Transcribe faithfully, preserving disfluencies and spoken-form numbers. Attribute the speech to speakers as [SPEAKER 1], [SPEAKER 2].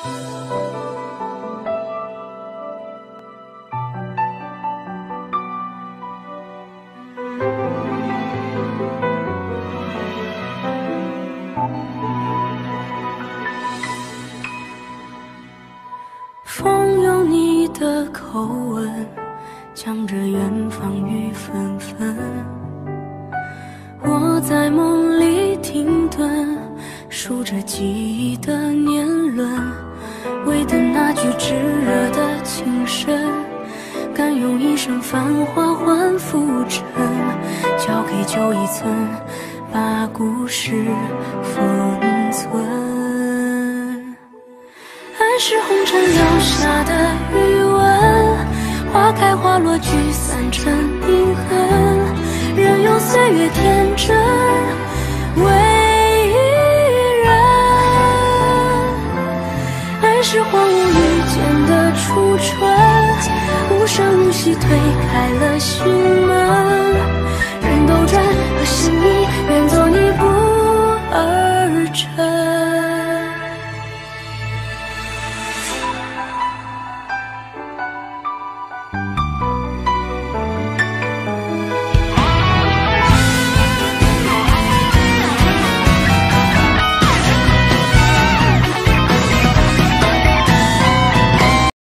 [SPEAKER 1] 风用你的口吻讲着远方雨纷纷，我在梦里停顿，数着记忆的年轮，为等那句炙热的情深，敢用一生繁华换浮沉，交给旧一寸，把故事封存。爱是红尘留下的余温，花开花落聚散成遗恨，任由岁月天真为人。爱是荒芜遇见的初春，无声无息推开了心